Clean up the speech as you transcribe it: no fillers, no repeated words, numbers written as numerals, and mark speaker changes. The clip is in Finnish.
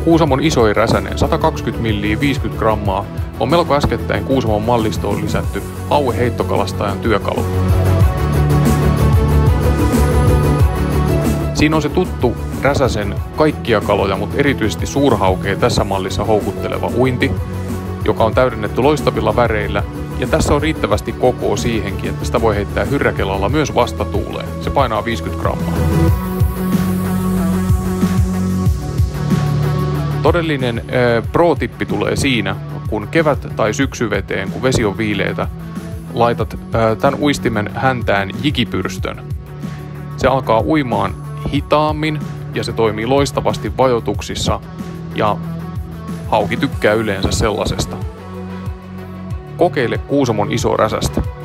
Speaker 1: Kuusamon isoin räsänen, 120 milliä 50 grammaa, on melko äskettäin Kuusamon mallistoon lisätty haueheittokalastajan työkalu. Siinä on se tuttu räsäsen kaikkia kaloja, mutta erityisesti suurhaukea tässä mallissa houkutteleva uinti, joka on täydennetty loistavilla väreillä, ja tässä on riittävästi kokoa siihenkin, että sitä voi heittää hyrräkelalla myös vastatuuleen. Se painaa 50 grammaa. Todellinen pro-tippi tulee siinä, kun kevät- tai syksyveteen, kun vesi on viileitä, laitat tämän uistimen häntään jikipyrstön. Se alkaa uimaan hitaammin ja se toimii loistavasti vajotuksissa ja hauki tykkää yleensä sellaisesta. Kokeile Kuusamon isoa räsästä.